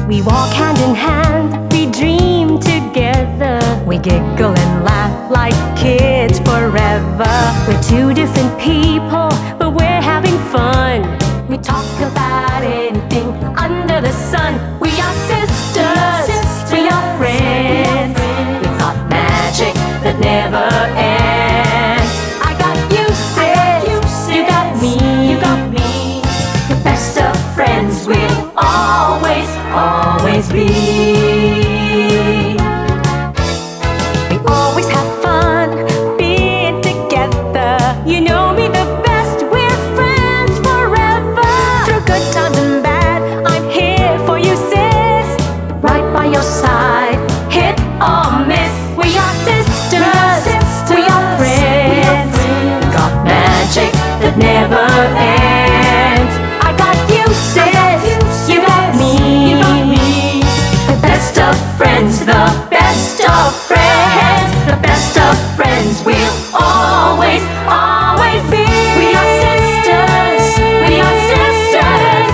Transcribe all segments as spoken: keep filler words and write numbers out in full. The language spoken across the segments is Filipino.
We walk hand in hand, we dream together. We giggle and laugh like kids forever. We're two different people, but we're having fun. We talk about anything under the sun. We are sisters, we are friends. We've got magic that never ends. I got you, sis, you got me, you got me. The best of friends will always, always be. We always have fun being together. You know me the best, we're friends forever. Through good times and bad, I'm here for you, sis. Right by your side, hit or miss. We are sisters, we are friends. Got magic that never ends. I got you, sis, you got me. The best of friends, the best of friends. The best of friends will always, always be. We are sisters, we are sisters.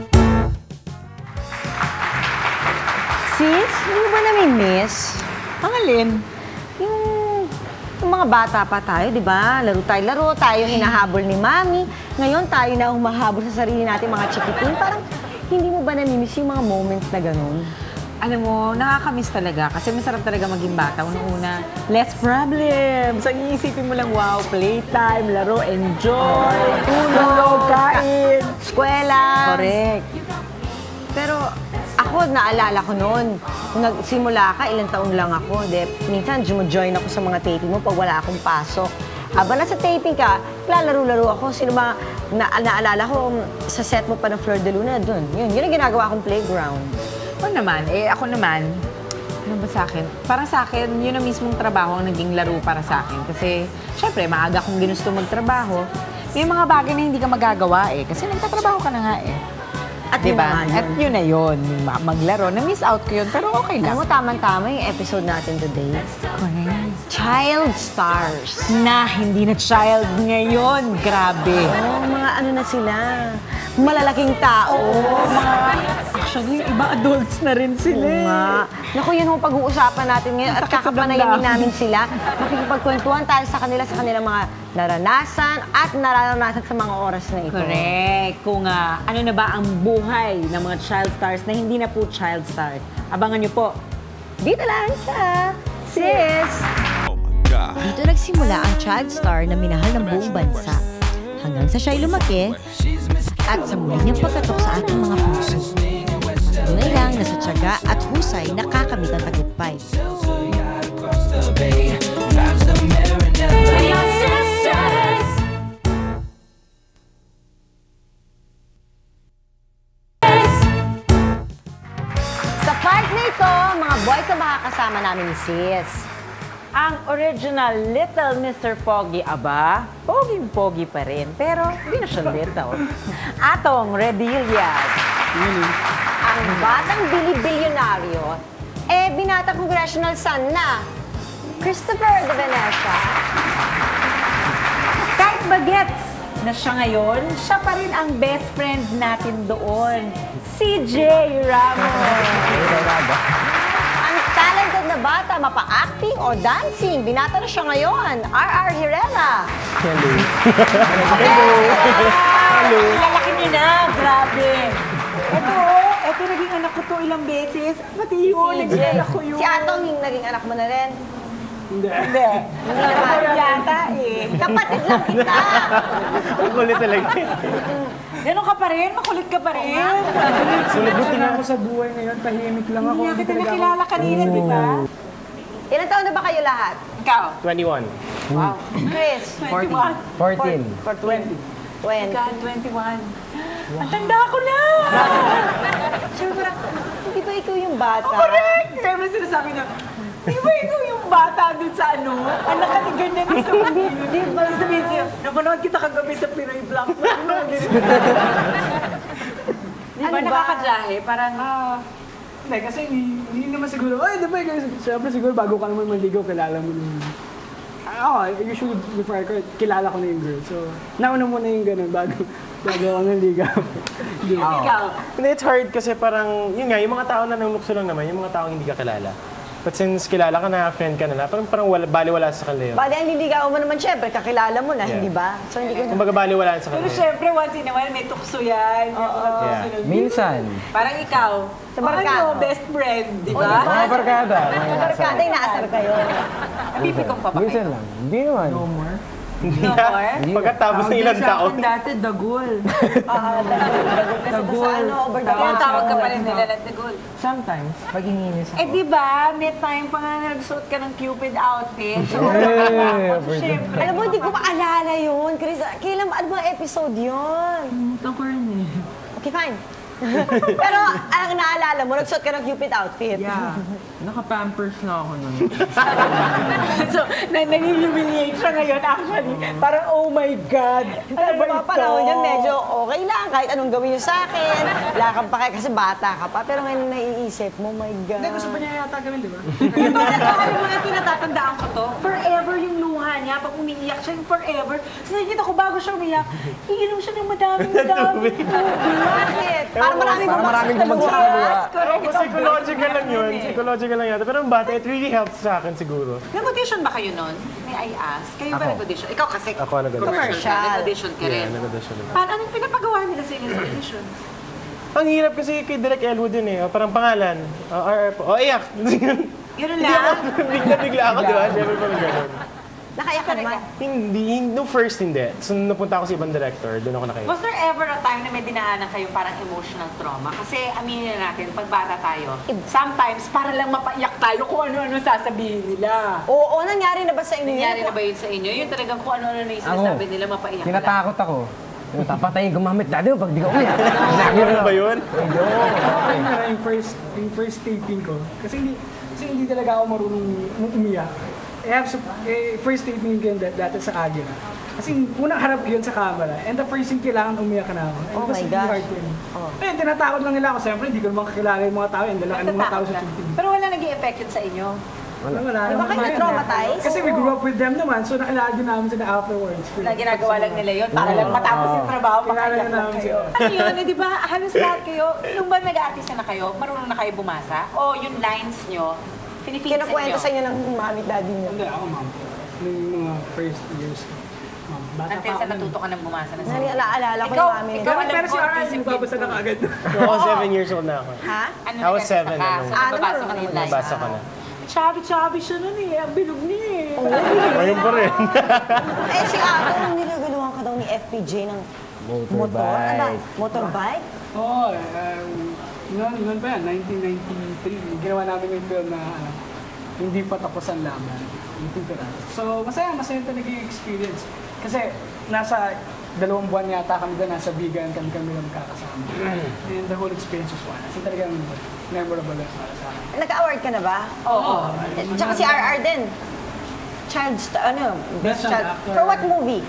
Sis, hindi ba nami-miss? Ang alin? Yung, yung mga bata pa tayo, di ba? Laro tayo, laro tayo, hinahabol ni Mami. Ngayon tayo na humahabol sa sarili natin, mga chikiting. Parang hindi mo ba nami-miss yung mga moments na ganun? Alam mo, nakakamiss talaga kasi masarap talaga maging bata. Unang-una, less problems. Ang iisipin mo lang, wow, playtime, laro, enjoy, tulog, kain. Eskwela. Correct. Pero ako, naalala ko noon, kung nagsimula ka, ilang taon lang ako. De, minsan, jumo-join ako sa mga taping mo pag wala akong pasok. Aba, nasa taping ka, lalaro-laro ako. Sino ba, na naalala ko, sa set mo pa ng Fleur de Luna, dun. Yun, yun ang ginagawa kong playground. Ako naman, eh ako naman, ano ba sa akin? Parang sa akin, yun ang mismong trabaho ang naging laro para sa akin. Kasi, syempre, maaga kong ginusto magtrabaho. May mga bagay na hindi ka magagawa eh. Kasi nagtatrabaho ka na nga eh. At diba? yun na nga At yun. yun na yun. Yung ma- maglaro. Na-miss out ko yun, pero okay lang. Alam mo, tamang-tama yung episode natin today. Correct. Child Stars. Na, hindi na child ngayon. Grabe. Oh, mga ano na sila. Malalaking tao. Mga, actually, iba adults na rin sila. Oo nga. Naku, yun ang pag-uusapan natin ngayon at Sakit sa kakapanayamin damdamin. namin sila. Makikipagkwentuhan tayo sa kanila sa kanilang mga naranasan at nararanasan sa mga oras na ito. Correct. Kung uh, ano na ba ang buhay ng mga child stars na hindi na po child stars. Abangan niyo po. Dito lang sa Sis! Dito nagsimula ang child star na minahal ng buong bansa. Hanggang sa siya'y lumaki at sa muli niyang pagkatok sa ating mga puso. Tunay lang na sa tiyaga at husay nakakamit ang tagumpay. We are sisters. Sa part na ito, mga boys na makakasama namin ni Sis. Ang original Little Mister Pogi, aba, poging-pogi pa rin, pero hindi na siya little. Atong Redillas. Ang batang bili-bilyonaryo, eh binata congressional son na, Christopher de Venecia. Kahit bagets na siya ngayon, siya pa rin ang best friend natin doon, C J Ramos. Ang talented na bata, mapa-acting o dancing, binata na siya ngayon, R R Herrera. Hello. Hello. Lalaki niyo na, grabe. Ito, ito naging anak ko to ilang beses. Pati yun, naging anak ko yun. Si Atong yung naging anak mo na rin. Hindi. Hindi. Hindi naman yata eh. Kapatid lang kita. Ang kulit talaga. Ganon ka pa rin? Makulit ka pa rin? Sulabutin na ako sa buhay ngayon. Tahimik lang ako. Hindi nga kita nakilala kanina, di ba? Ilan taon na ba kayo lahat? Ikaw? twenty-one. Wow. Chris? twenty-one. fourteen. For twenty. twenty. Ikaw, twenty-one. Ang tanda ko na! Siyempre, hindi ba ikaw yung bata? Correct! Kaya mo sinasabi na, di ba ikaw yung bata dun sa ano? Anak ka ni ganyan sa mga. Di ba? Sabihin sa'yo, napanood kita kagabi sa Pinoy Black. Di ba Ano ba? nakakadyahe? Parang, Ah, hindi, kasi hindi, hindi naman siguro, ay, di ba, kasi, syempre siguro bago ka naman maligaw, kilala mo naman. Ako, usually before I court, kilala ko na yung girl. So, nauna muna yung ganun bago, Gagawa ng ligaw. Ikaw. Hindi, it's hard kasi parang, yun nga, yung mga tao na nanglukso lang naman, yung mga taong hindi ka kilala. But since kilala ka na, friend ka na, parang, parang wala, baliwala sa kanila yun. Bali, ang liligaw mo naman, syempre, kakilala mo na, Yeah. hindi ba? So, hindi ko na... Kumbaga baliwala sa Pero kanila. syempre, once in a while, may tukso yan. May mga tukso Yeah. na- Minsan. Parang ikaw. Sa barkada. Ano, best friend, di O, ba? di ba? Mga barkada. Barkada, inaasar kayo. Napipikong pa ba Minsan kayo? lang. Hindi naman. No more? Pagkatapos ng ilang taon. dati, dagol. Ah, dagol kasi doon sa ano, over the Kaya top. tawag ka pa rin nila ng dagol. Sometimes, pag iniinis ako. Eh di ba, may time pa nga nagsuot ka ng Cupid outfit. So, Eh, so syempre. Alam mo, hindi ko maalala yun, Chris. Kailan, ano ba episode yun? Okay, fine. Pero ang naalala mo, nagsuot ka ng Cupid outfit. Yeah. Naka-pampers na ako nun. So, na nag-humiliate siya ngayon actually. Parang, oh my God. Ano Ano ba ba ito? panahon yun, medyo okay lang, kahit anong gawin nyo sa akin. Wala kang pake kasi bata ka pa. Pero ngayon naiisip mo, my God. Hindi, gusto pa niya yata gawin, di ba? Ito yung mga tinatatandaan ko to. Forever yung luha niya. Pag umiiyak siya, yung forever. So nakikita ko bago siya umiyak, iinom siya ng madaming madaming tubig. Bakit? Parang maraming Parang maraming bumagsak sa luha. Yes, correct. Ako, psychological lang yun. Psychological lang yata. Pero ang bata, it really helps sa akin siguro. Nag-audition ba kayo nun? May I ask? Kayo ba Ako. nag-audition? Ikaw kasi Ako nag-audition. commercial ka. Nag-audition ka rin. Yeah, nag-audition ako. Paano anong pinapagawa nila sa inyo sa audition? Ang hirap kasi kay Direk Elwood yun eh. O, parang pangalan. O, R R po. O, iyak. Yun lang. Bigla-bigla ako, di ba? Siyempre parang gano'n. Nakaiyak ka naman. Hindi, hin- no first hindi. So, nung napunta ako sa ibang director, doon ako nakaiyak. Was there ever a time na may dinaanan kayo parang emotional trauma? Kasi aminin na natin, pag bata tayo, sometimes para lang mapaiyak tayo kung ano-ano sasabihin nila. Oo, nangyari na ba sa inyo? Nangyari na ba yun sa inyo? Yung talagang kung ano-ano na yung sinasabi nila, mapaiyak ka lang. Tinatakot ako. Yung tapatayin gumamit. Dati mo, pag di ka umiyak. Ano ba yun? Ayun nga, yung first, yung first taping ko. Kasi hindi, kasi hindi talaga ako marunong um- umiyak. I have to, eh, first taping ko yun dat- dati sa Agila. Kasi unang harap ko yun sa camera. And the first thing, kailangan umiyak na ako. And Oh it was my really gosh. hard for me. Ayun, tinatakot lang nila ako. Siyempre, hindi ko naman kakilala yung mga tao. Yung lalaki ng mga tao sa Natatakot T V. ka. Pero wala naging effect yun sa inyo. Wala, wala. Di ba kayo na-traumatize? Kasi we grew up with them naman. So, nakilala din namin sila afterwards. Na ginagawa lang nila yun para lang matapos yung trabaho, Kilala makaiyak na lang namin kayo. sila. Ano yun, eh, di ba? Halos lahat kayo, nung ba nag-aartista na kayo, marunong na kayo bumasa? O yung lines nyo, pinipit sa Kinukwento inyo? sa inyo ng mami at daddy niyo. Hindi, ako ma'am. Nung mga first years. Ma'am, bata Until pa sa ako. natuto ka ng bumasa ng Nali, salita. naalala ko Ikaw, yung mami ikaw nito. alam Pero ko, si R R, discipline nagbabasa na ko. kaagad. Ako, seven years old na ako. Ha? Ano I was nag-artista seven, ka? ano. So, Ah, nababasa ano ko na yung lines. Nabasa ko na. Chubby-chubby siya nun eh. Ang bilog niya eh. Ngayon pa rin. Eh, si Ato, nilagaluhan ka daw ni F P J ng motor. Ano ba? Motorbike? Oo, uh, noon, noon pa yan, nineteen ninety-three. Ginawa namin yung film na ano, hindi pa tapos ang laban. Yung piratas. So, masaya, masaya talaga yung experience. Kasi nasa dalawang buwan yata kami doon, nasa Bigan kami kami lang kakasama. And the whole experience was fun. Kasi talagang memorable lang para sa akin. Nagka-award ka na ba? Oo. Eh, Tsaka si R R din. Child star, ano? Best Best child child. actor. For what movie?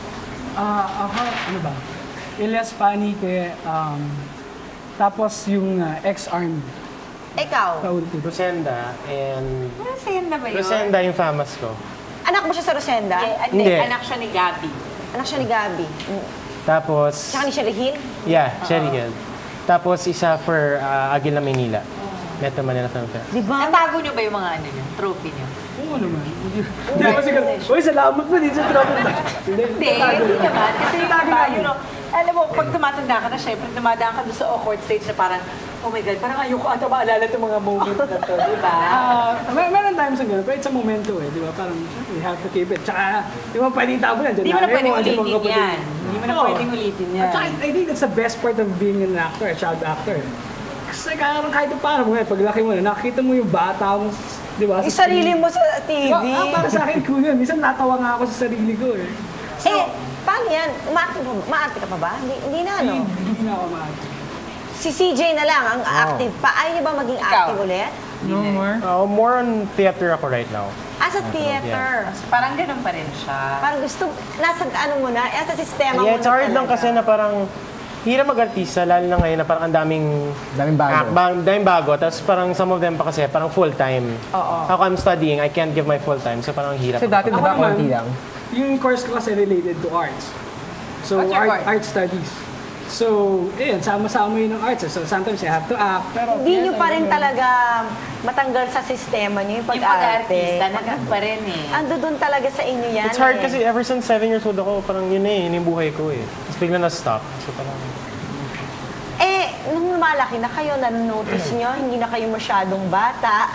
Ah, ako, ano ba? Elias Panique, um, tapos yung uh, ex-army, Ikaw. paulit ito. Rosenda and... Rosenda ba yun? Rosenda yung famous ko. Anak mo siya sa Rosenda? Eh, Hindi, Hindi. anak siya ni Gabi. Anak siya ni Gabi. Mm. Tapos... Tsaka ni Sherry Hill? Yeah, Cherry Hill. Tapos isa for uh, Agila, Manila. Metro Manila Film Fest. Di ba? Natago niyo ba yung mga ano niyo, trophy niyo? Oo naman. Hindi ako siguro, uy, salamat mo dito sa tropa. Hindi, Hindi, hindi naman. Kasi yung iba, you know, alam mo, pag tumatanda ka na, syempre, dumadaan ka doon sa awkward stage na parang, oh my God, parang ayoko ata maalala itong mga moment na to, di ba? Ah, may meron times na gano'n, pero it's a momento eh, di ba? Parang, we have to keep it. Tsaka, di ba, pwedeng tabo yan. Hindi mo na pwedeng ulitin yan. Hindi mo na pwedeng ulitin yan. At saka, I think that's the best part of being an actor, a child actor. Kasi kahit kahit paano mo, eh, paglaki mo na, nakita mo yung bata mo, di ba? Yung sarili mo sa T V. Ah, para sa akin, cool yun. Minsan natawa nga ako sa sarili ko eh. Eh, paano yan? Umaarte ka, maarte ka pa ba? Hindi, hindi na, ano? Hindi, hindi na ako maarte. Si C J na lang ang active pa. Ayaw niyo ba maging active ulit? No more. Uh, more on theater ako right now. As a theater. Parang ganun pa rin siya. Parang gusto, nasa ano mo na, nasa sistema mo Yeah, it's na hard lang talaga. kasi na parang hirap mag-artista, lalo na ngayon na parang ang daming Daming bago. act, ba- daming bago. Tapos parang some of them pa kasi parang full-time. Oo. Ako I'm studying, I can't give my full-time. So parang hirap. Kasi dati Ako diba naman, konti lang. Yung course ko kasi related to arts. So, What's your art, course? art studies. So, ayun, sama-sama yun ng arts. So, sometimes you have to act. Pero, Hindi nyo yes, pa I rin know. talaga matanggal sa sistema nyo yung Yung pag-arte. pag-artista, nagag pa rin eh. Ando doon talaga sa inyo yan It's hard eh. kasi ever since seven years old ako, parang yun eh, yun yung buhay ko eh. Tapos bigla na-stop. So parang, Eh, nung lumalaki na kayo, nanonotice nyo, hindi na kayo masyadong bata.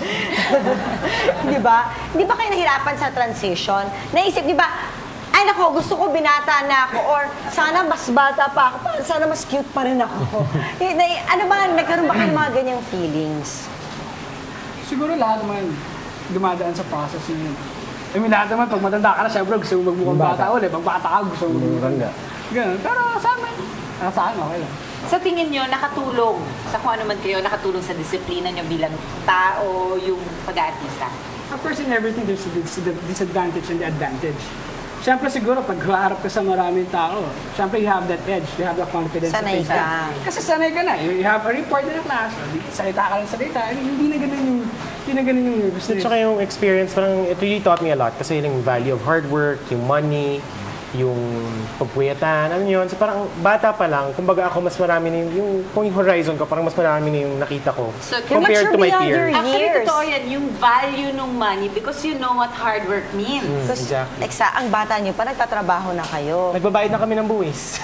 Di ba? Di ba kayo nahirapan sa transition? Naisip, di ba, ay nako, gusto ko binata na ako or sana mas bata pa ako, parang sana mas cute pa rin ako. Eh, na- ano ba, nagkaroon ba kayo ng mga ganyang feelings? Siguro lahat naman dumadaan sa process yun. I mean, lahat naman, pag matanda ka na, syempre gusto mo magmukhang bata ulit. Pag bata ka, gusto mo magmukhang Maganda. Ganun. Pero sa amin, ah, sa akin, okay lang. Sa tingin nyo, nakatulong sa kung ano man kayo, nakatulong sa disiplina nyo bilang tao, yung pag-aartista? Of course, in everything, there's the dis- the disadvantage and the advantage. Siyempre siguro, pag haharap ka sa maraming tao, siyempre you have that edge, you have the confidence. to Sanay face ka. that. Kasi sanay ka na. You have a report in a class, salita ka lang salita, hindi na ganun yung, hindi na ganun yung gusto at saka yung experience, parang it really taught me a lot. Kasi yung value of hard work, yung money, yung pagpuyatan, ano yun. So parang bata pa lang, kumbaga ako mas marami na yung, yung, kung yung horizon ko, parang mas marami na yung nakita ko. So, compared to my beyond your peers. Actually, years. totoo yan, yung value ng money because you know what hard work means. Tapos, Exactly. eksa, ang bata nyo pa, nagtatrabaho na kayo. Nagbabayad na kami ng buwis.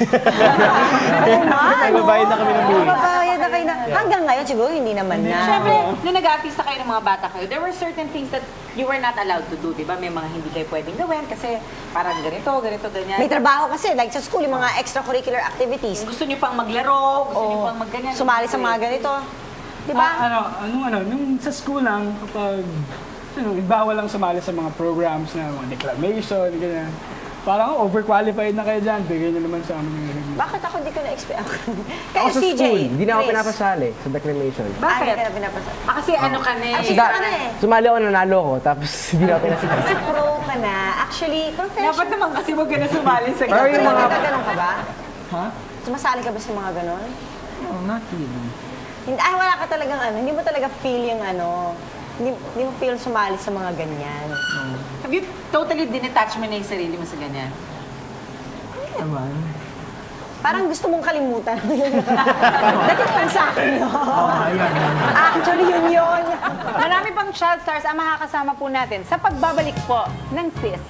Oo nga, Nagbabayad na kami ng buwis. Nagbabayad na kayo na. Hanggang ngayon, siguro hindi naman na. Siyempre, nung nag-artista kayo ng mga bata kayo, there were certain things that you were not allowed to do, di ba? May mga hindi kayo pwedeng gawin kasi parang ganito, ganito, ganyan. May trabaho kasi, like sa school, yung mga extracurricular activities. Gusto nyo pang maglaro, gusto nyo O pang magganyan. sumali sa mga ganito. Di Ah, ba? ano, ano, ano, nung sa school lang, kapag, ano, bawal lang sumali sa mga programs na mga declamation, ganyan. Parang oh, overqualified na kayo dyan, bigay nyo naman sa amin yung review. Bakit ako di ko na-expect? Ako Kaya sa C J, school, hindi na ako Chris. pinapasali sa declamation. Ah, Bakit? hindi ka na pinapasali. Ah, kasi ano ka na eh. Artista ka na eh. Sumali ako, nanalo ko, tapos hindi na ako pinasali. Kasi pro ka na. Actually, confession. Dapat naman kasi wag ka na sumali sa Pero yung mga... ganun. Ganun ka ba? Ha? Sumasali ka ba sa mga ganon? No, not really. Hindi, ay, wala ka talagang ano. Hindi mo talaga feel yung ano. Hindi, hindi mo feel sumali sa mga ganyan. Have you totally dinetach mo na yung sarili mo sa ganyan? Naman. Parang gusto mong kalimutan. Dati lang sa akin yun. Actually, yun yun. Marami pang child stars ang makakasama po natin sa pagbabalik po ng Sis.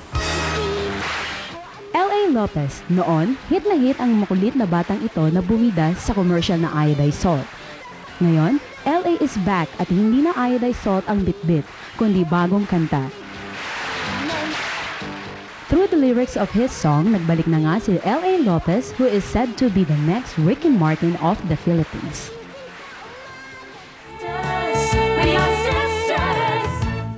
L A. Lopez, noon, hit na hit ang makulit na batang ito na bumida sa commercial na iodized salt. Ngayon, L A is back at hindi na iodized salt ang bitbit, kundi bagong kanta. Through the lyrics of his song, nagbalik na nga si L A. Lopez, who is said to be the next Ricky Martin of the Philippines. We are sisters.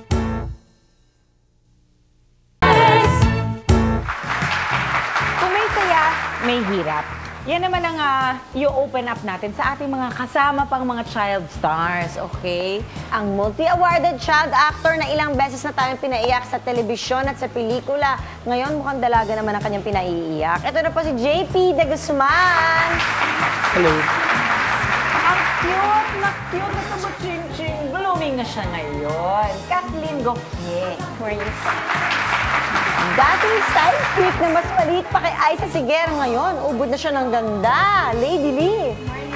Kung may saya, may hirap. Yan naman ang uh, i-open up natin sa ating mga kasama pang mga child stars, okay? Ang multi-awarded child actor na ilang beses na tayong pinaiyak sa telebisyon at sa pelikula. Ngayon, mukhang dalaga naman ang kanyang pinaiiyak. Ito na po si J P De Guzman. Hello. Ang cute na cute na kabuching-ching. Blooming na siya ngayon. Kathleen Gauthier. Chris. Dating sidekick na mas maliit pa kay Aiza Sigera ngayon. Ubod na siya ng ganda. Lady Lee.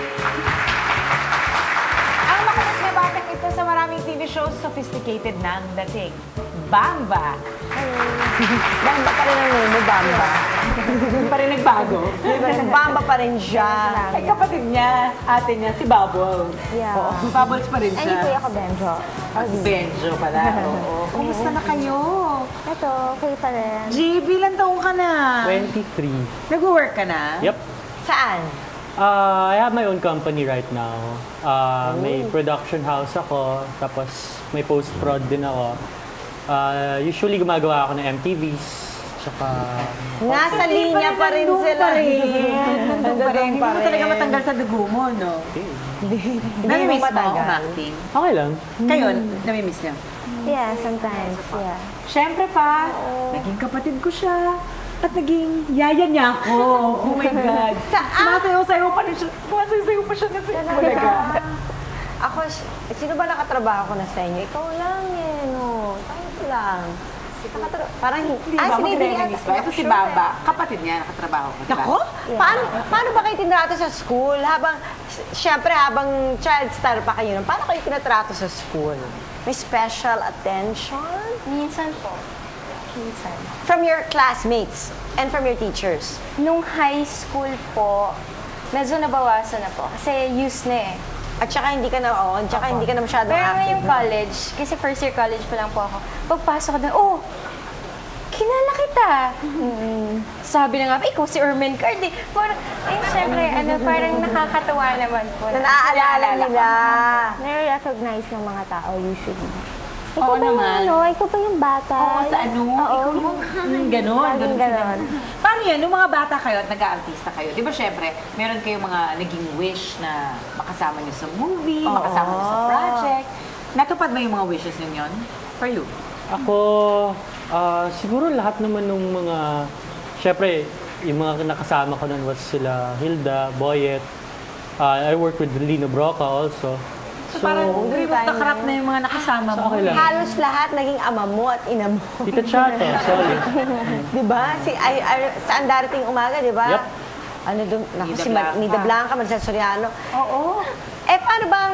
Ang makulit na batang ito sa maraming T V shows, sophisticated na ang dating. Bamba. Bamba pa rin ang name mo, Bamba. Hindi pa rin nagbago. Bamba pa rin siya. Ay, kapatid niya, ate niya, si Bubbles. Yeah. Oo, Bubbles pa rin Ay, siya. hindi kuya ko, Benjo. Benjo pala, oo. Kumusta na kayo? Ito, okay pa rin. J B, ilang taong ka na? twenty-three. Nag-work ka na? Yep. Saan? Uh, I have my own company right now. Uh, may production house ako, tapos may post-prod din ako. Uh, usually gumagawa ako ng M T Vs, tsaka... Nasa linya pa rin Nandun sila. pa rin. Nandun pa rin. Hindi pa mo talaga rin. matanggal sa dugo mo, no? Hindi Namimiss mo mo matagal. umacting? Okay lang. Kayo, namimiss niya? Yeah, sometimes, yeah. Siyempre pa, naging kapatid ko siya. At naging yaya niya ako. Oh my God. Sumasayaw-sayaw pa rin siya. Sumasayaw-sayaw pa siya na sa Bulaga. Ako, sino ba nakatrabaho ko na sa inyo? Ikaw lang eh, no? Tayo lang. Nakatro- Parang, Hindi ah, ba? sinibigyan. Mag-reminis ba? Ito si Baba. Kapatid niya, nakatrabaho ko. Nako, paano, paano ba kayo tinrato sa school? Habang, siyempre, habang child star pa kayo, paano kayo tinatrato sa school? May special attention? Minsan po. Minsan. From your classmates and from your teachers? Nung high school po, medyo nabawasan na po. Kasi used na eh. At saka hindi ka na, oh, at saka hindi ka na masyadong Pero active. ngayong college, kasi first year college pa lang po ako, pagpasok ko doon, oh, kilala kita. Mm. Sabi na nga, ikaw si Ermen Card eh. Parang, eh, syempre, ano, parang nakakatawa naman po. Na naaalala nila. Nare-recognize ng mga tao usually. Ikaw Oo ba yung naman. ano? Ikaw ba yung bata? Oo, sa ano? Oo. Ikaw mo. Mm, ganon. Laging ganon ganon. sila. Paano yan? Nung mga bata kayo at nag-aartista kayo, di ba syempre, meron kayong mga naging wish na makasama niyo sa movie, makasama niyo sa project. Natupad ba yung mga wishes niyo yun? For you? Ako, ah, siguro lahat naman ng mga, syempre, yung mga nakasama ko nun was sila Hilda, Boyet. Ah, I work with Lino Broca also. So, parang dream of the crap na yung mga nakasama mo. okay lang. Halos lahat naging ama mo at ina mo. Tita Chato, sorry. Di ba? Si, ay, ay, saan darating umaga, di ba? Yep. Ano doon? Naku, Nida si Ma- Blanca. Nida Blanca, Marcel Soriano. Oo. Eh, paano bang,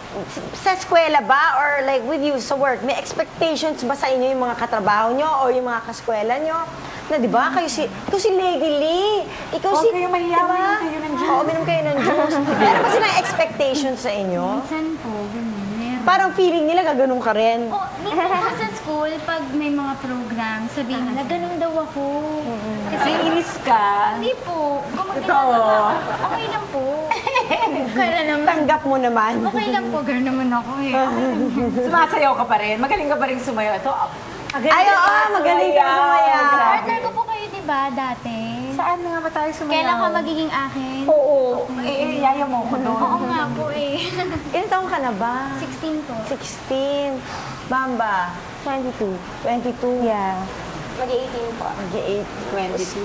sa eskwela ba or like with you sa work, may expectations ba sa inyo yung mga katrabaho nyo o yung mga kaskwela nyo? Na di ba? Kayo si, ikaw si Lady Lee. Ikaw Oh, si, kayo mahiyaw, di ba? uminom kayo ng juice. Oo, uminom kayo ng juice. Meron ba silang expectations sa inyo? Minsan po, ganun. Meron. Parang feeling nila gaganon ka rin. Oh, minsan po sa school, pag may mga program, sabihin nila, ganun daw ako. Kasi, Inis ka. hindi po. Gumagana Totoo. naman. Okay lang po. Kaya naman. Tanggap mo naman. Okay lang po, ganun naman ako eh. Sumasayaw ka pa rin. Magaling ka pa rin sumayaw. Ito, Ay, oo, magaling ka sumayaw. Partner ko po kayo, di ba, dati? Saan na nga ba tayo sumayaw? Kailan ka magiging akin? Oo. Eh, eh, yaya mo ko doon. Oo nga po eh. Ilan taong ka na ba? sixteen po. sixteen. Bamba? twenty-two. twenty-two. Yeah. Mag-eighteen po. Mag-eight. twenty-two.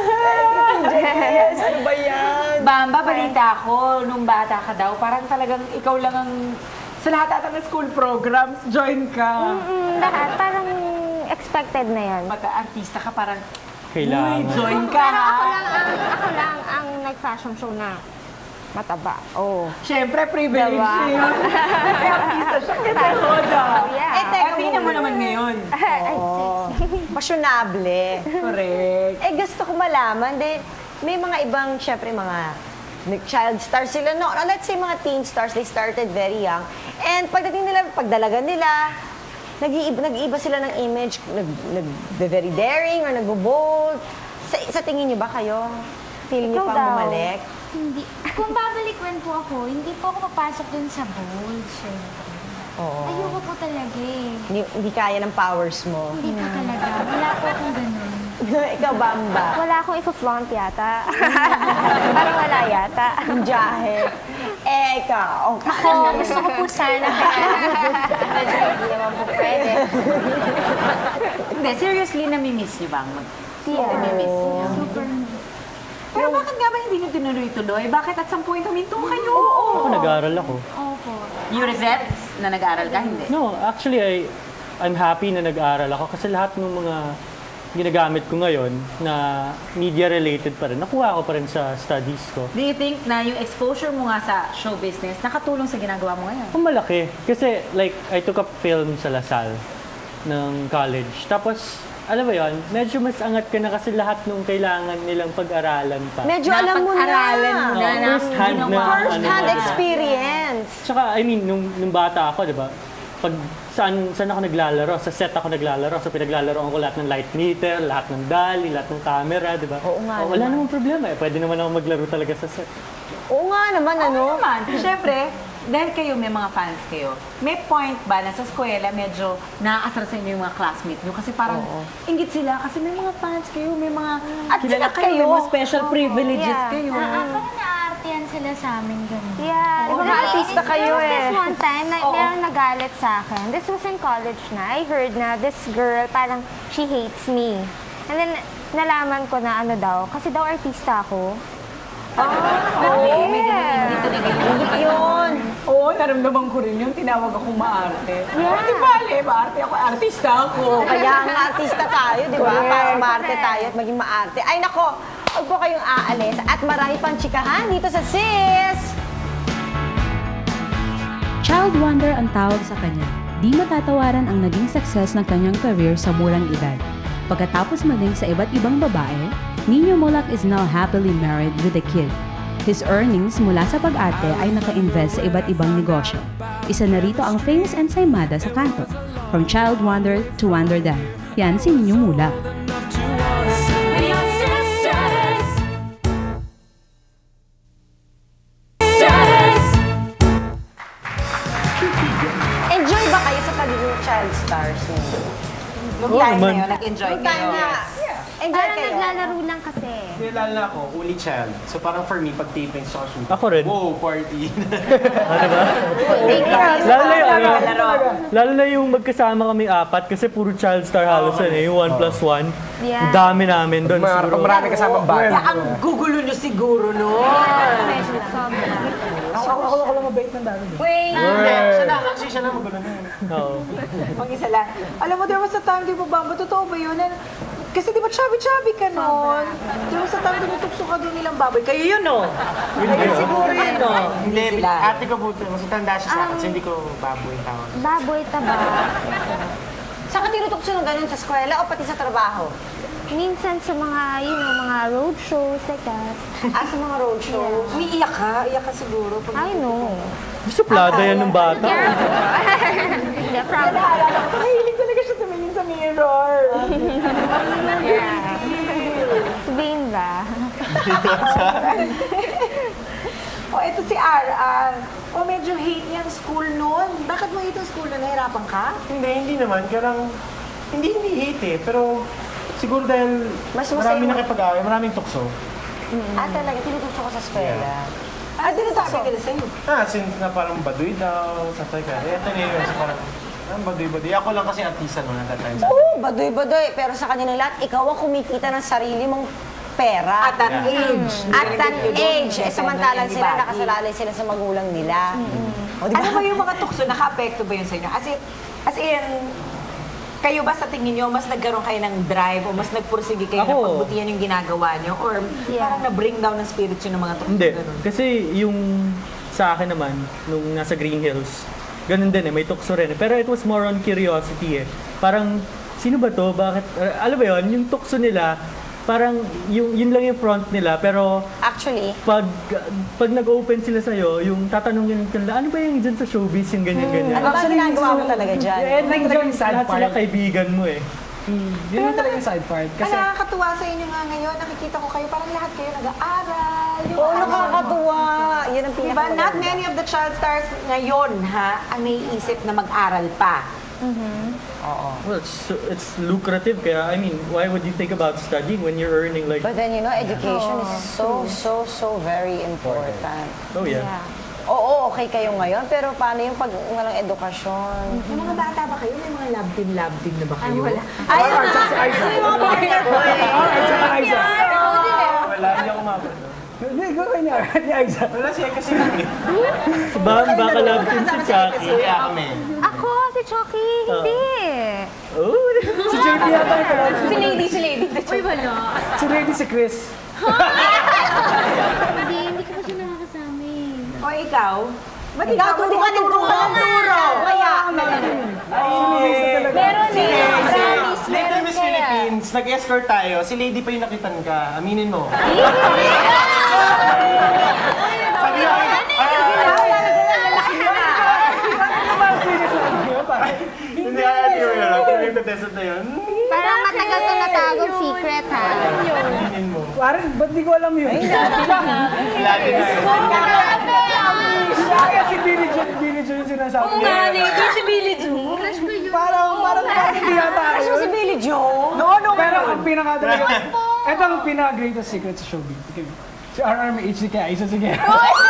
Yes, ano ba yan? Bamba, balita ako, nung bata ka daw, parang talagang ikaw lang ang, sa lahat ata ng school programs, join ka. Mm, lahat, parang expected na yan. Pagka-artista ka, parang, Kailangan. uy, join ka Pero ako ha. lang ang, ako lang ang nag-fashion show na mataba. Oh. Siyempre, privilege Diba? yun. May artista siya kasi Hoda. Yeah. Eh, teka Eh, tingnan mo muna. naman ngayon. Oo. Pasyonable. Correct. Eh, gusto ko malaman, din, may mga ibang, syempre, mga child stars sila, no? no? Let's say mga teen stars, they started very young. And pagdating nila, pagdalaga nila, nag-iiba, nag-iiba sila ng image, nag, nag very daring or nag-bold. Sa, sa tingin niyo ba kayo? Feeling niyo Ikaw pang daw. bumalik? Hindi. Kung babalikan po ako, hindi po ako papasok dun sa bold, syempre. Oo. Ayoko po talaga eh. Hindi, hindi kaya ng powers mo. Hindi po talaga. Wala po akong ganun. Ikaw, Bamba. Wala akong ifo-flaunt yata. Parang wala yata. Yung jahe. Eh, ikaw. Ako, gusto ko po sana. Medyo hindi naman po pwede. Hindi, seriously, nami-miss niyo bang? Yeah. Nami-miss niyo. Super. Pero bakit nga ba hindi niyo tinuloy-tuloy? Bakit at some point huminto kayo? Ako nag-aaral ako. Opo. You regret na nag-aaral ka? Hindi. No, actually, I, I'm happy na nag-aaral ako kasi lahat ng mga ginagamit ko ngayon na media-related pa rin, nakuha ko pa rin sa studies ko. Do you think na yung exposure mo nga sa show business nakatulong sa ginagawa mo ngayon? Ang malaki. Kasi, like, I took up film sa Lasal ng college. Tapos, alam mo yun, medyo mas angat ka na kasi lahat nung kailangan nilang pag-aralan pa. Medyo alam mo na. Napag-aralan mo na. Oh, first hand na. First ano hand na, experience. Tsaka, I mean, nung, nung bata ako, di ba? Pag saan, saan ako naglalaro, sa set ako naglalaro, so pinaglalaroan ko lahat ng light meter, lahat ng dali, lahat ng camera, di ba? Oo nga Oh, wala naman. namang problema eh. Pwede naman ako maglaro talaga sa set. Oo nga naman, ano? Oo naman. Siyempre, dahil kayo may mga fans kayo, may point ba na sa eskwela medyo naaasar sa inyo yung mga classmates nyo? Kasi parang inggit sila kasi may mga fans kayo, may mga At kilala sila kayo, may kayo. mga special privileges Yeah. kayo. Ah, ah, parang naartihan sila sa amin ganun. Yeah. Di ba mga artista kayo There was eh? this one time na Oo. merong nagalit sa akin. This was in college na. I heard na this girl, parang she hates me. And then, nalaman ko na ano daw, kasi daw artista ako. Oh, may ganun, yeah. hindi talaga yun. Yun. Oo, naramdaman ko rin yung tinawag akong maarte. Yeah. Di bale, maarte ako, artista ako. Kaya nga artista tayo, di ba? Para maarte tayo at maging maarte. Ay nako, huwag po kayong aalis at marami pang chikahan dito sa Sis! Child wonder ang tawag sa kanya. Di matatawaran ang naging success ng kanyang career sa murang edad. Pagkatapos maling sa iba't ibang babae, Nino Mollac is now happily married with a kid. His earnings mula sa pag-arte ay naka-invest sa iba't ibang negosyo. Isa na rito ang famous ensaymada sa kanto, from child wonder to wonder dad. Yan si Nino Mollac. Enjoy ba kayo sa pagiging child stars niyo? Nung Oo time na naman. yun, nag-enjoy Nung kayo? time na, Enjoy Parang kayo? naglalaro lang kasi. Nilala na ako, only child. So parang for me, pag taping sa shoot. Ako rin. Wow, party. Ano ba? Lalo na yung, ano, lalo na yung magkasama kami apat kasi puro child star halos yun eh, yung one plus one. Yeah. Ang dami namin doon siguro. Kung marami kasamang bata. Kaya ang gugulo nyo siguro nun. Medyo sobra. Ako, ako, ako lang mabait ng dami. Wait! Siya lang, actually siya lang magulo na yun. Oo. Mag-isa lang. Alam mo, there was a time, di ba ba, totoo ba yun? And, kasi di ba chubby-chubby ka nun? There was a time, tumutukso ka doon nilang baboy. Kayo yun, no? Kayo siguro yun, no? Hindi, ate ko buti. Mas matanda siya sa akin, so hindi ko baboy yung tawag. Baboy taba. Saan ka tinutukso ng ganun? Sa eskwela o pati sa trabaho? Minsan sa mga, you know, mga road shows, like that. Ah, sa mga roadshow? Umiiyak ka? Iyak ka siguro. I know. Suplada yan ng bata. Hindi, promise. Mahilig talaga siya tumingin sa mirror. Yeah. Sabihin ba? O, eto si R R. O, medyo hate niya ang school noon. Bakit mo hate ang school na nahirapan ka? Hindi, hindi naman. Karang, hindi, hindi hate eh. Pero siguro dahil Mas marami masaya- nakipag-away, maraming tukso. Ah, talaga, tinutukso ko sa eskwela. Ah, di sabi ka na sa'yo. Ah, since na parang baduy daw, sa ka. Eh, ito na yun. So parang, ah, baduy-baduy. Ako lang kasi artista noon at that time. Oo, baduy-baduy. Pero sa kanila lahat, ikaw ang kumikita ng sarili mong pera. At that age. At that You don't age, eh, depend on samantalang sila, anybody. nakasalalay sila sa magulang nila. O, di ba? Ano ba yung mga tukso? Naka-apekto ba yun sa inyo? As in, as in, kayo ba sa tingin nyo, mas nagkaroon kayo ng drive o mas nagpursige kayo na Ako. pagbutihan yung ginagawa nyo? Or parang na-bring down ng spirit yun ng mga tukso? Hindi. Ganun? Kasi yung sa akin naman, nung nasa Green Hills, ganun din eh, may tukso rin eh. Pero it was more on curiosity eh. Parang, sino ba to? Bakit? Uh, alam ba yun, yung tukso nila, parang yung, yun lang yung front nila. Pero Actually, pag pag nag-open sila sa'yo, yung tatanungin nila, ano ba yung dyan sa showbiz, yung ganyan-ganyan. ano ba ginagawa mo talaga dyan? Eh, like yung sad Lahat sila part. kaibigan mo eh. Yun yung talaga yung sad part. Kasi, Kasi, nakakatuwa sa inyo nga ngayon, nakikita ko kayo, parang lahat kayo nag-aaral. Yung Oo, ano, nakakatuwa. Yun ang Diba, pinakamaganda. not many of the child stars ngayon, ha, ang naiisip na mag-aral pa. Well, it's, it's lucrative kaya, I mean, why would you think about studying when you're earning like, But then, you know, education is so, so, so very important. oh yeah. Oo, okay kayo ngayon, pero paano yung pag walang edukasyon? Yung mga bata ba kayo? May mga lab team, lab team na ba kayo? Wala. Ayun na! Ay, mga partner ko eh. Alright, tsaka Aiza. Wala, hindi ako mabot. Hindi, go kayo niya. Ni Aiza. Wala siya kasi kami. So, ba, baka love team si Chucky. Kaya kami. Ako, si Chucky, hindi. Oh, Si J P yata yung pala. Si Lady, si Lady. Uy, wala. Si Lady si Chris. Hindi, hindi ko pa siya nakakasama eh. O ikaw? Ba't Ikaw, ikaw? turo ka, turo ka ng turo. Kaya, Meron eh. Promise, Little meron Miss kaya. Philippines, nag-escort tayo. Si Lady pa yung nakitan ka. Aminin mo. Sabi niya, hindi ka natin yun. Pero yung contestant na yun, Parang matagal to natagong secret, ha? aminin mo. Parang, ba't di ko alam yun? Lagi na yun. Kaya si Billy Joe, Billy Joe yung sinasabi Oo niya. nga, Lady, si Billy Joe. Parang, parang, parang hindi yata ako Kasi si yun. Billy Joe. No, no, Pero ang pinaka talaga, ito ang pinaka-greatest secret sa showbiz. Okay. Si R R may H D kaya, isa sige.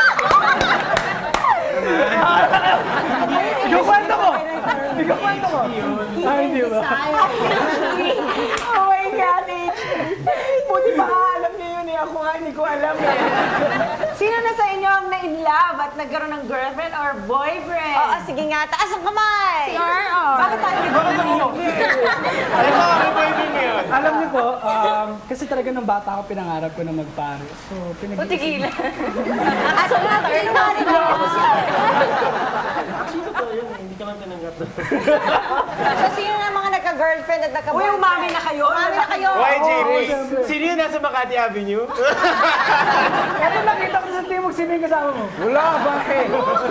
Ikaw kwento ko! Ikaw kwento ko! Ah, hindi ba? Oh my God, H. Buti ba alam niyo yun eh. ako nga, hindi ko alam eh. Sino na sa inyo ang na-in-love at nagkaroon ng girlfriend or boyfriend? Oo, sige nga. Taas ang kamay! Si R R. Bakit tayo hindi ko alam mo? Alam mo, ano boyfriend mo yun? Alam niyo po, um, kasi talaga nung bata ako, pinangarap ko na mag-Paris. So, pinag- Tigilan. Ah, so na-start na rin Actually, totoo yun. Hindi ka man tinanggap doon. So, sino na mga nagka-girlfriend at nagka-boyfriend? Uy, umami na kayo! Umami na kayo! Y J P, siyempre. sino yun nasa Makati Avenue? Eto nakita ko sa Timog, sino yung kasama mo? Wala, bakit?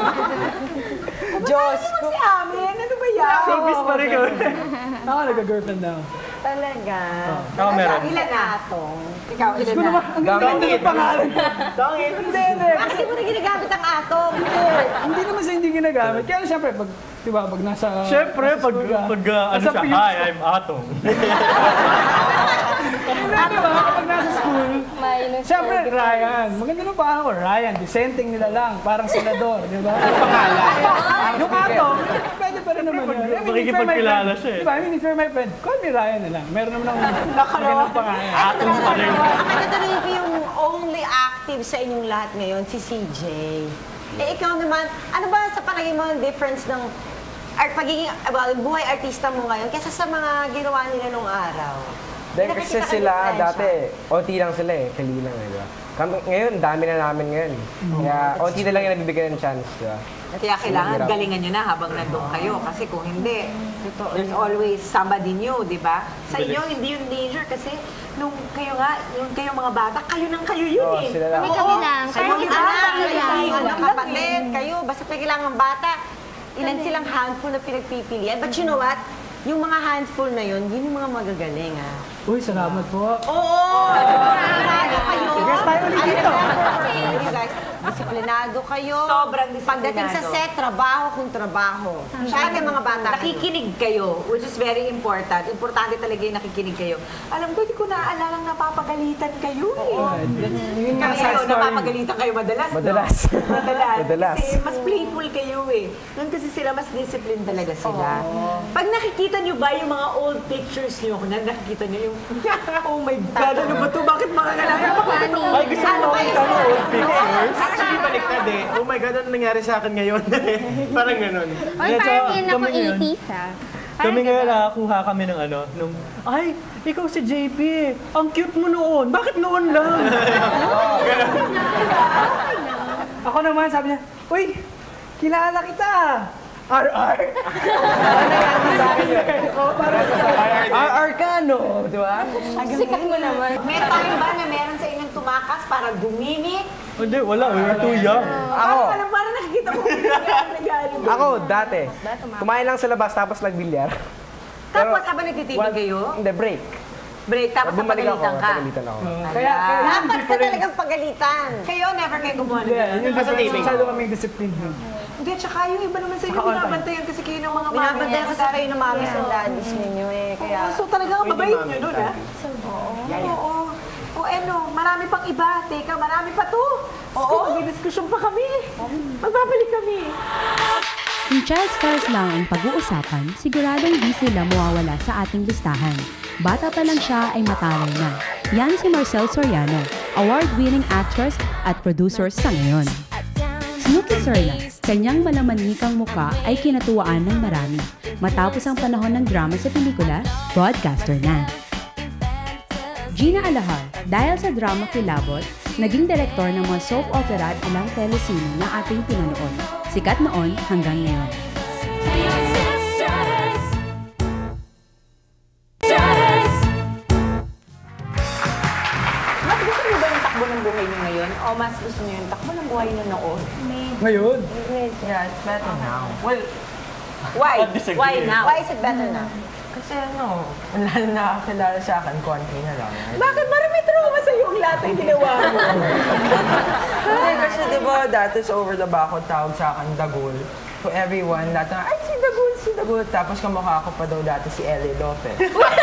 Diyos ko! Si Amin, ano ba yan? Showbiz pa rin kami. Ako, nagka-girlfriend na ako. Talaga. Ako meron. Ilan na atong? Ikaw, ilan Gusto na? naman, ang ganda ng pangalan. Dangin. Hindi, hindi. Bakit di mo na ginagamit ang atong? Hindi naman sa hindi ginagamit. Kaya siyempre, pag, di ba, pag nasa... Siyempre, nasa pag, school ka, pag uh, ano nasa siya, P U hi, I'm Atong. Hindi, di ba? Kapag nasa school, Minus siyempre, Ryan. Maganda nung pangalan ko, Ryan. Dissenting nila lang. Parang senador, di ba? Pangalan. Yung atong, pwede pa rin naman yun. I mean, if you're my Makikipagkilala friend- siya eh. Di ba? I mean, if you're my friend, call me Ryan na lang. Meron naman akong magandang pangalan. Atong pa rin. Ang nagtatuloy ko yung only active sa inyong lahat ngayon, si C J. Eh, ikaw naman, ano ba sa palagay mo ang difference ng art, pagiging, well, buhay artista mo ngayon kaysa sa mga ginawa nila nung araw? Dahil May kasi nakikita ka sila diferensya? dati, onti lang sila eh, kali lang eh, di ba? Kami, ngayon, dami na namin ngayon. Kaya onti na lang yung nabibigyan ng chance, di ba? Kaya kailangan Hirap. galingan nyo na habang nandun kayo. Kasi kung hindi, there's always somebody new, di ba? Sa inyo, hindi yung danger kasi nung kayo nga, yung kayo mga bata, kayo nang kayo yun Oo, eh. sila lang. Kami kami lang. Sa Parang mga isa anak, lang kayo, lang. ano, kapatid, kayo, basta pag kailangan bata, ilan silang handful na pinagpipilian. But you know what? Yung mga handful na yun, yun yung mga magagaling, ha? Uy, salamat po. Oo! Disiplinado kayo. Guys, tayo ulit dito. You guys, disiplinado kayo. Sobrang disiplinado. Pagdating sa set, trabaho kung trabaho. Siya yung mga bata. Nakikinig kayo, which is very important. Importante talaga yung nakikinig kayo. Alam ko, hindi ko naaalala napapagalitan kayo eh. Yun nga Kami sa kayo, story. napapagalitan kayo madalas, Madalas. no? Madalas. Madalas. Kasi mas playful kayo eh. Noon kasi sila, mas disciplined talaga sila. Pag nakikita nyo ba yung mga old pictures nyo, kung nakikita nyo yung, oh my God, ano ba ito? Bakit mga kailangan pa? Ay, gusto mo makita mo old pictures? Actually, baliktad eh. Oh my God, ano nangyari sa akin ngayon? Parang ganun. Oy, Yeah, parang tsaka yun ako kami ngayon. eighties ah. Kami ngayon nakakuha kami ng ano, nung, ay, ikaw si J P, ang cute mo noon. Bakit noon lang? Ako naman, sabi niya, uy, kilala kita. R R. Oh, parang R R ka, no? Di ba? Sikat mo naman. May time ba na meron sa inyong tumakas para gumimik? Hindi, wala. We were too young. Ako, Parang parang nakikita ko nag-aaral. ako dati, kumain lang sa labas tapos nagbilyar. Tapos habang nagtitipid kayo, Hindi, break. Break, tapos Bumalik ako, napagalitan ka. napagalitan ako. Kaya, kaya yung dapat ka difference. talagang pagalitan. Kayo, never kayo gumawa ng Yeah, ganun. yung Nasa difference. taping. Masyado kaming discipline. Hindi, tsaka yung iba naman sa inyo, Saka on time. binabantayan kasi kayo ng mga Binabantayan mami. kasi kayo ng mamis and daddies ninyo eh. Kaya, Oo, so talagang mabait nyo doon, ha? oo. Oo. O ano, marami pang iba. Teka, marami pa to. Oo, may diskusyon pa kami. Magbabalik kami. Kung child stars lang ang pag-uusapan, siguradong di sila mawawala sa ating listahan. Bata pa lang siya ay mataray na. Yan si Marcel Soriano, award-winning actress at producer sa ngayon. Snooki Serna, kanyang malamanikang muka ay kinatuwaan ng marami. Matapos ang panahon ng drama sa pelikula, broadcaster na. Gina Alahar, dahil sa drama Kilabot, naging direktor ng mga soap opera at ilang telesine na ating pinanood. Sikat noon hanggang ngayon. Mas gusto niyo ba yung takbo ng buhay niyo ngayon? O mas gusto niyo yung takbo ng buhay niyo noon? Ngayon, Yeah, it's better now. Well, why? I disagree. Why now? Why is it better now? Kasi ano, wala na nakakilala sa akin, konti na lang. Bakit? Parang may trauma sa'yo ang lahat ng ginawa mo. Hindi, kasi di ba, dati sa over the back, tawag sa akin, Dagul. To everyone, lahat na, ay, si Dagul, si Dagul. Tapos kamukha ko pa daw dati si Ellie Lopez.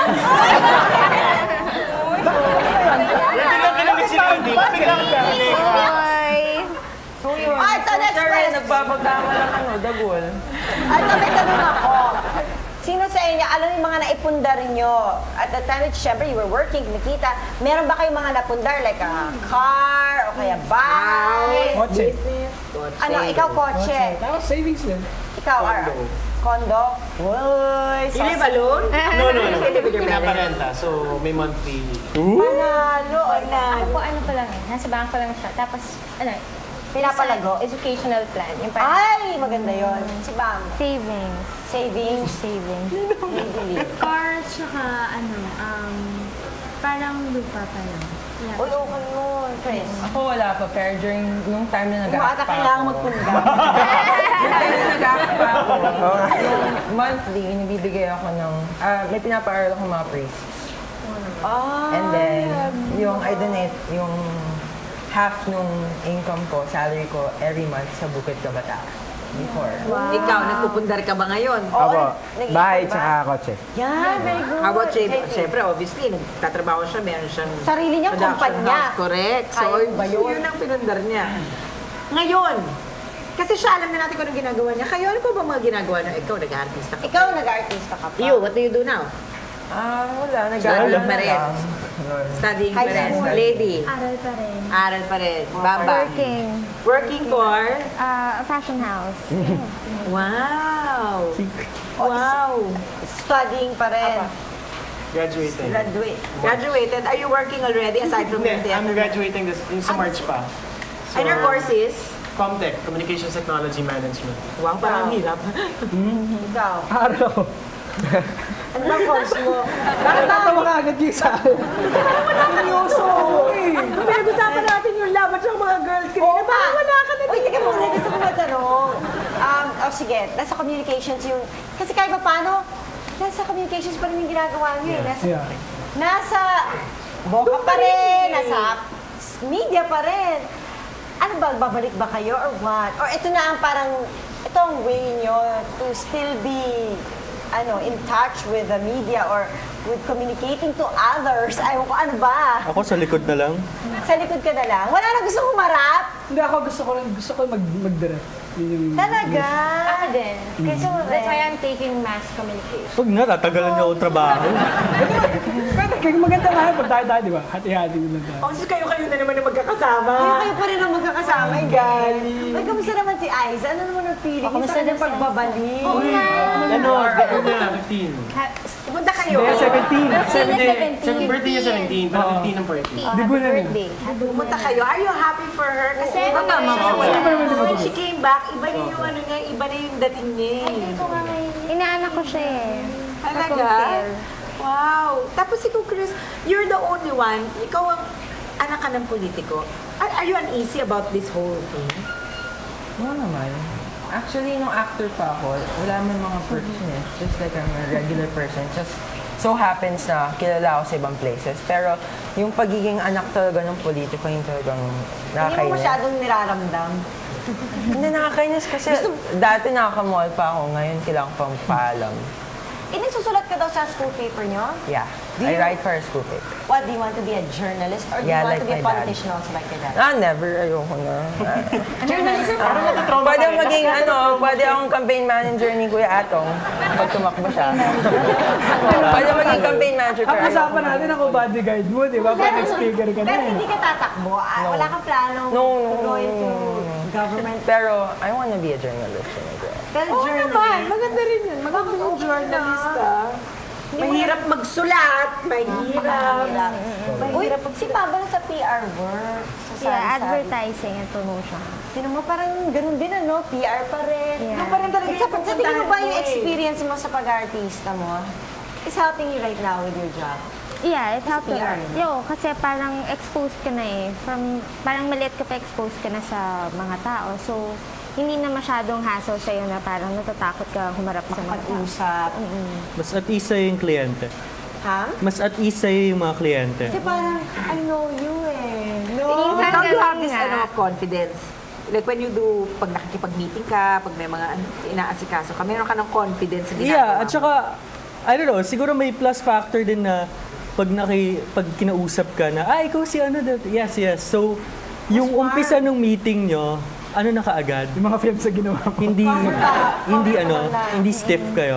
Biglang kinamit si Andy. Biglang kinamit. So yun, Ay, ito, next sir, question. nagbabagama lang ano, Dagul. Ay, ito may tanong ako. Sino sa inyo, alam yung mga naipundar nyo? At the time, syempre, you were working, kumikita. Meron ba kayong mga napundar? Like a car, o kaya bahay? Kotse. Ano, ikaw kotse. Tapos savings din. Ikaw, Ar? Kondo? Uy, You live alone? No, no, no. You live with your parents? Pinaparenta. So, may monthly. Panalo, Ako po ano pa lang eh, nasa bangko lang siya. Tapos, ano, Pinapalago? Educational plan. Yung parang Ay, maganda yon. Si Bam. savings. Savings. Savings. Cars, tsaka ano, um, parang lupa pa lang. Yeah. Uy, okay yun, Chris. Ako wala pa, pero during nung time na Kung nag-act ata pa kailangan ako. magpunda. Nung time na nag-act pa ako, yung monthly, inibibigay ako ng, ah, may pinapaaral ako mga praise. Ah, And then, yung I donate, yung half nung income ko, salary ko, every month sa Bukid Kabataan. Before. Ikaw, nagpupundar ka ba ngayon? Oo, nag-iipon Bahay ba? tsaka kotse. Yan, very good. How about Jay? Very good. Siyempre, obviously, nagtatrabaho siya, meron siyang Sarili niyang production kumpanya. house. Correct. So, Kaya ba so yun? yun ang pinundar niya. Ngayon, kasi siya, alam na natin kung anong ginagawa niya. Kayo, ano po ba mga ginagawa niya? Ikaw, nag-artista ka. Ikaw nag-artista ka pa. You, what do you do now? Ah, wala. Studying Nag-aaral pa rin. lang. Studying High pa rin. school. Lady, Aral pa rin. aral pa rin. Bamba. Working. Working for? Uh, a fashion house. Wow! Wow! Studying pa rin. Graduating. Graduate. Graduated. Are you working already aside from your Hindi, I'm theater? graduating this, yung sa March pa. So, And your course is? Comtech, Communications Technology Management. Wow, parang hirap. Ikaw. Araw. Ano bang course mo? Bakit natawa ka agad yung sa akin? Seryoso! Pinag-usapan natin yung love at yung mga girls. Oo ba? Wala ka na. Wait, teka muna. Gusto ko matanong. Um, oh, sige. Nasa communications yung... Kasi kahit pa paano, nasa communications pa rin yung ginagawa niyo. eh. Nasa, Yeah. nasa boka pa rin. Nasa media pa rin. Ano ba? Babalik ba kayo or what? Or ito na ang parang... Ito ang way nyo to still be ano, in touch with the media or with communicating to others. Ayaw ko, ano ba? Ako sa likod na lang. Sa likod ka na lang? Wala na gusto humarap? Hindi ako gusto ko rin, gusto ko mag, mag-direct. Yun yung... Talaga? Ako din. Kasi that's why I'm taking mass communication. Pag na, tatagalan niyo akong trabaho. Pero kaya maganda nga yun, pag tayo-tayo, di ba? Hati-hati mo lang tayo. Oh, so kayo-kayo na naman na magkakasama. Kayo, kayo pa rin ang magkakasama. Ay, gali. Ay, kamusta naman si Aiza? Ano naman ang feeling niyo sa kanyang pagbabalik? Oo nga. Ano, ano na, fifteen. Punta kayo. Hindi, seventeen. seventeen. So, birthday niya seventeen, pero fifteen ang birthday. Di ba na yun? Birthday. Pumunta kayo. Are you happy for her? Kasi Oo, tama siya. po. So, when she came back, iba na yung ano niya, iba na yung dating niya. eh. Inaanak ko siya eh. Talaga? Na-compare. Wow. Tapos ikaw, Chris, you're the only one. Ikaw ang anak ka ng politiko. Are, are you uneasy about this whole thing? Oo naman. Actually, nung actor pa ako, wala man mga perks eh. Just like I'm a regular person. Just so happens na kilala ako sa ibang places. Pero yung pagiging anak talaga ng politiko, yung talagang Hindi mo nakakainis. masyadong niraramdam. Hindi nakakainis kasi dati nakakamall pa ako, ngayon kailangan pang paalam. Inisusulat ka daw sa school paper nyo? Yeah, I write for a school paper. What, do you want to be a journalist? Or do Yeah, you want like to be a my dad. politician also like your dad? Ah, never. Ayoko na. Journalist ka? Pwede maging ano, pwede akong campaign manager ni Kuya Atong pag tumakbo siya. Pwede maging campaign manager Ang pero usapan natin ako bodyguard mo, di ba? Pa next speaker ka na Pero eh. hindi ka tatakbo. Ah, Wala kang planong No, no, to go no, into no, no. government. Pero I wanna be a journalist. when I grow up. Pero Oo journalist. naman. Maganda rin yun. Maganda yung journalista. Mahirap magsulat. Mahirap. Uy, si Pablo sa P R work. Sa Yeah, sari-sari. advertising and promotion. Sino mo parang ganun din ano, P R pa rin. Yeah. Yung pa rin talaga sa, sa tingin mo ba yung eh. experience mo sa pag-artista mo is helping you right now with your job? Yeah, it helped P R. me. Yo, kasi parang exposed ka na eh. From, parang maliit ka pa exposed ka na sa mga tao. So, hindi na masyadong hassle sa'yo na parang natatakot ka humarap sa mga tao. Pag-usap. Mas at ease sa'yo yung kliyente. Ha? Mas at ease sa'yo yung mga kliyente. Kasi parang, I know you eh. No. Minsan Ikaw, you ganun have this nga. ano, of confidence. Like when you do, pag nakikipag-meeting ka, pag may mga ano, inaasikaso ka, meron ka ng confidence sa ginagawa Yeah, at mo. saka, I don't know, siguro may plus factor din na pag, naki, pag kinausap ka na, ah, ikaw si ano, that. Yes, yes. So, yung umpisa ng meeting nyo, ano na kaagad? Yung mga films na ginawa mo. Hindi, hindi ano, hindi stiff kayo.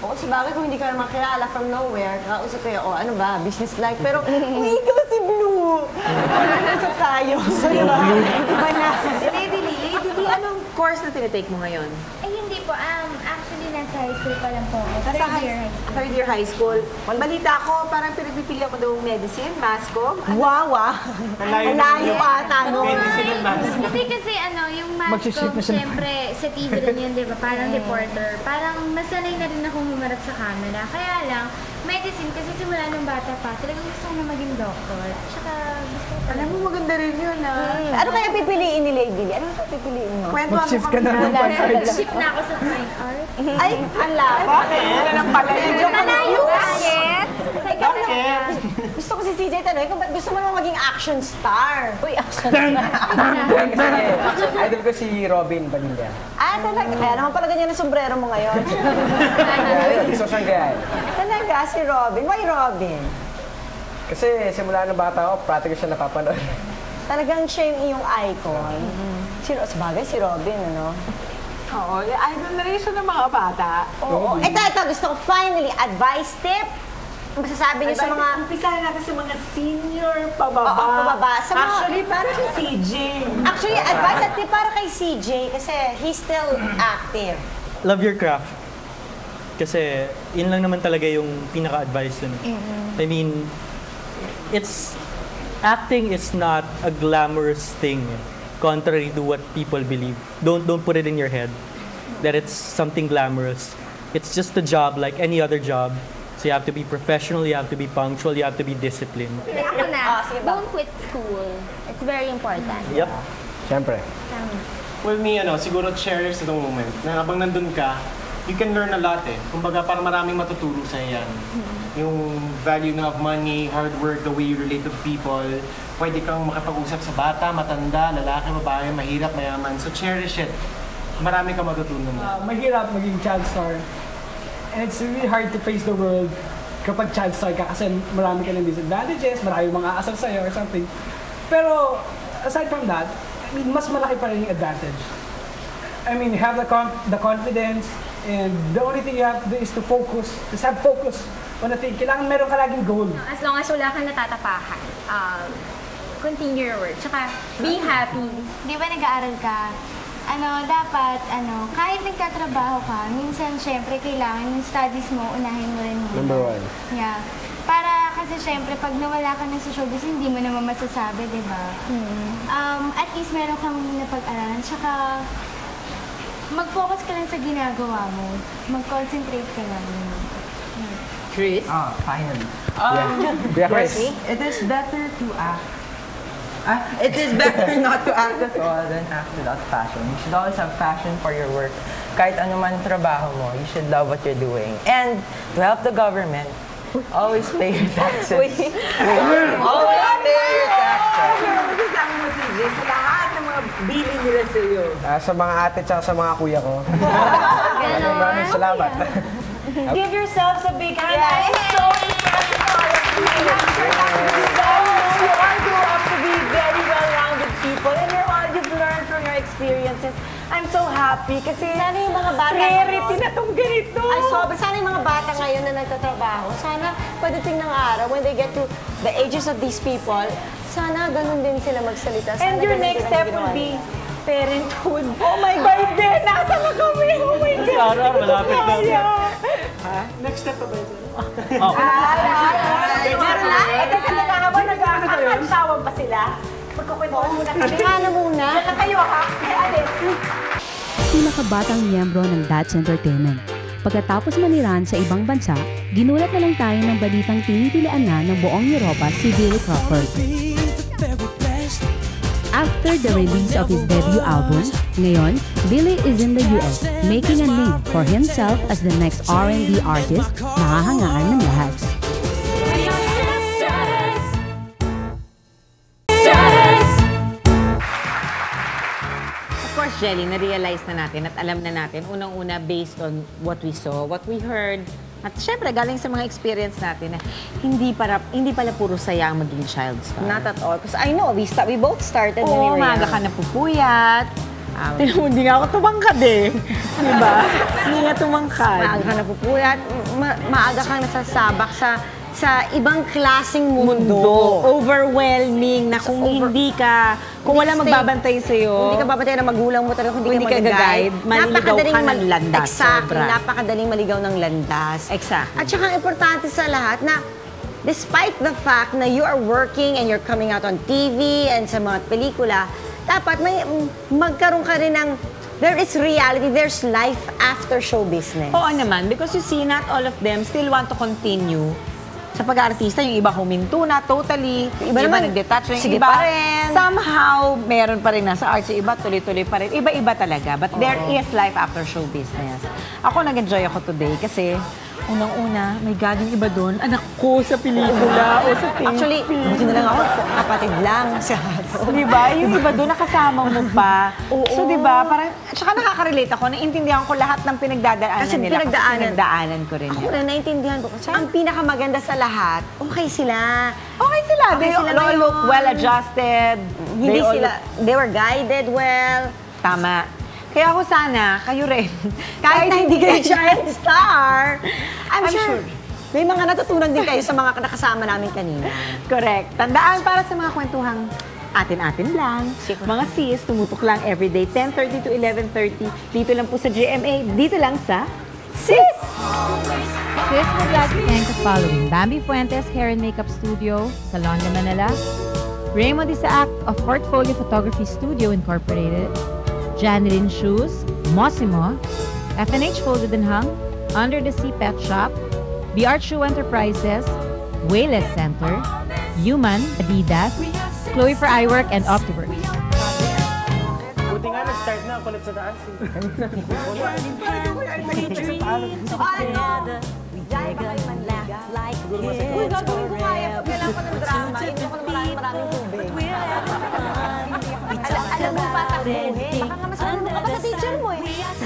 Oo, sabagay kung hindi ka naman kilala from nowhere, kausap kayo, oh, ano ba, business-like. Pero, uy, ikaw si Blue! Kausap tayo. Diba? Diba na? Lady Lee, Lady Lee, anong course na tinitake mo ngayon? Ay, hindi po. Um, actually, nasa high school pa lang po ako. Nasa Third high, year high school. third year high school. Balita ko, parang pinagpipili ako daw medicine, mascom. Wow, ah. Ang layo ata nun. Hindi kasi ano, yung Magsishoot mascom, na siya. syempre, sa T V rin yun, di ba? Parang reporter. Parang masanay na rin akong humarap sa camera. Kaya lang, medicine, kasi simula nung bata pa, talagang gusto ko na maging doctor. Tsaka gusto ko Alam mo, maganda rin yun, ah. Ano kaya pipiliin ni Lady Lee? Ano kaya pipiliin mo? Kwento Mag-shift ka na ng fine arts. Ship na ako sa fine art. Ay, ang laba. Bakit? Ano lang pala yun? Malayo. Bakit? Ikaw na. Gusto ko si C J tanong, kung ba't gusto mo naman maging action star? Uy, action Kasi idol ko si Robin Padilla. Ah, talaga. Kaya naman pala ganyan ang sombrero mo ngayon. Kaya gusto siyang gayaan. Talaga, si Robin. Why Robin? Kasi simula nung bata ako, practical siya napapanood. Talagang siya yung iyong icon. Si, sabagay, si Robin, ano? Oo, idol na rin siya ng mga bata. Oo. Ito, ito. Gusto ko finally, advice tip. Masasabi niyo sa mga... Umpisahan natin sa mga senior pababa. Oo, pababa. Sa mga- Actually, para kay C J. Actually, advice at tip para kay C J kasi he's still active. Love your craft. Kasi yun lang naman talaga yung pinaka-advice dun. I mean, it's acting is not a glamorous thing, contrary to what people believe. Don't don't put it in your head that it's something glamorous. It's just a job like any other job. So you have to be professional, you have to be punctual, you have to be disciplined. Ako na, Ah, sige ba? don't quit school. It's very important. Yep. Siyempre. Well, me, ano, siguro cherish itong moment na habang nandun ka, you can learn a lot eh. Kumbaga, parang maraming matuturo sa yan. Yung value na of money, hard work, the way you relate to people. Pwede kang makapag-usap sa bata, matanda, lalaki, babae, mahirap, mayaman. So cherish it. Marami kang matutunan. Uh, mahirap maging child star. And it's really hard to face the world kapag child star ka kasi marami ka ng disadvantages, marami mga aasal sa'yo or something. Pero aside from that, I mean, mas malaki pa rin yung advantage. I mean, you have the, con the confidence and the only thing you have to do is to focus. Just have focus on the thing. Kailangan meron ka laging goal. As long as wala kang natatapakan, um, continue your work. Tsaka, being happy. Di ba nag-aaral ka? Ano, dapat, ano, kahit nagtatrabaho ka, minsan, syempre, kailangan yung studies mo, unahin mo rin muna. Number one. Yeah. Para, kasi syempre, pag nawala ka na sa showbiz, hindi mo naman masasabi, di ba? Um, at least meron kang napag-aralan. Tsaka, mag-focus ka lang sa ginagawa mo. Mag-concentrate ka lang. Chris? Ah, finally. Yeah, Chris. It is better to act. Ah, it is better not to act at all than act without passion. You should always have passion for your work. Kahit ano man trabaho mo, you should love what you're doing. And to help the government, always pay your taxes. Always pay your taxes. Masasabi mo si Jay sa lahat ng mga bilin nila sa iyo. Ah, sa mga ate at sa mga kuya ko. Maraming maraming salamat. Give yourselves a big hand. I'm so impressed with all of you. You all grew up to be very well-rounded people and you're all you've learned from your experiences. I'm so happy kasi sana yung mga bata Rarity na tong ganito. Ay, sobra. Sana yung mga bata ngayon na nagtatrabaho, sana pagdating ng araw, when they get to the ages of these people, sana ganun din sila magsalita. Sana And your ganun next din ang step ginawa would be nila. parenthood. Oh my God! Birthday! Nasa na kami! Oh my God! Sarah, malapit na. Next step pa ba ito? Meron na? Eh, teka, teka, habang nag-aasawa pa sila, magkukwentuhan muna kami. Kaya na muna. Yan lang kayo, ha? Kaya alis. Pinakabatang miyembro ng That's Entertainment. Pagkatapos maniran sa ibang bansa, ginulat na lang tayo ng balitang tinitilian na ng buong Europa si Billy Crawford. After the release of his debut album, ngayon, Billy is in the U S making a name for himself as the next R and B artist na hahangaan ng lahat. Of course, Jelly, na-realize na natin at alam na natin, unang-una, based on what we saw, what we heard, at syempre, galing sa mga experience natin na hindi, para, hindi pala puro saya ang maging child star. Not at all. Because I know, we, start, we both started when we Oo, were maaga young. ka napupuyat, Um, Tinan mo, hindi nga ako tumangkad eh. Di ba? Hindi nga tumangkad. Maaga ka napupulat, ma- maaga kang nasasabak sa sa ibang klaseng mundo. Mundo. Overwhelming na kung Over- hindi ka, kung wala Stay- magbabantay sa'yo. Kung hindi ka babantay ng magulang mo talaga, kung hindi Kung ka hindi ka mag-guide, ga-guide, maliligaw napakadaling ka ng mal- landas, Exactly, sobra. napakadaling maligaw ng landas. Exactly. At saka ang importante sa lahat na despite the fact na you are working and you're coming out on T V and sa mga pelikula, dapat may magkaroon ka rin ng there is reality, there's life after show business. Oo naman, because you see, not all of them still want to continue sa pag-artista. Yung iba huminto na totally, yung iba, naman, nag-detach, yung sige iba, pa rin. somehow, meron pa rin nasa arts, yung iba tuloy-tuloy pa rin. Iba-iba talaga, but there is life after show business. Ako, nag-enjoy ako today kasi unang-una, my God, yung iba doon, anak ko sa pelikula o sa tape. Actually, buti na lang ako, kapatid lang sa ato. Di ba? Yung iba doon, nakasama mo pa. So, di ba? Parang, tsaka nakaka-relate ako, naintindihan ko lahat ng pinagdadaanan Kasi nila. pinagdaanan. Kasi pinagdaanan ko rin. Ako na naintindihan ko. Kasi ang pinakamaganda sa lahat, okay sila. Okay sila. Okay They sila all ngayon. look well-adjusted. Hindi They all sila, look- they were guided well. Tama. Kaya ako sana, kayo rin. Kahit na hindi kayo giant star, I'm, I'm sure, sure. may mga natutunan din kayo sa mga nakasama namin kanina. Correct. Tandaan para sa mga kwentuhang atin-atin lang. Mga sis, tumutok lang everyday, ten thirty to eleven thirty. Dito lang po sa G M A. Dito lang sa Sis! Sis would like to thank the following: Bambi Fuentes Hair and Makeup Studio, Salon de Manila; Raymond Isaac of Portfolio Photography Studio Incorporated; Janeline Shoes, Mossimo; F and H Folded and Hung, Under the Sea Pet Shop, B R Shoe Enterprises, Wayless Center, Human, Adidas, Chloe for Eyework, and Optiverse. Buti nga nag-start na, kulit sa taas. Uy, gagawin ko kaya pag kailangan pa ng drama, hindi ako na maraming maraming tubig. Al- alam mo pa takbuhin. Baka nga mas marunong ka pa sa teacher mo eh.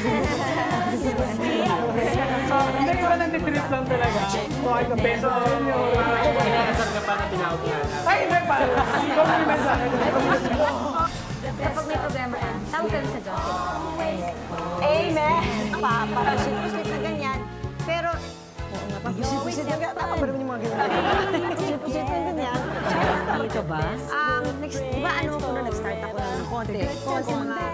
Hindi ko lang nag-trip lang talaga. Kuha ka peso ko rin yun. Kinakasal ka pa na tinawag nga na. Ay, hindi pa. Compliment sa akin. Kapag may problema ka, tawag ka rin sa John. Amen! Pa, parang sweet na ganyan. Pero, oo nga, pag sweet na ganyan, tama ba naman yung mga ganyan? Sweet na ganyan. Dito ba? Um, next, di ba ano ko na nag-start ako ng konti? Konti mga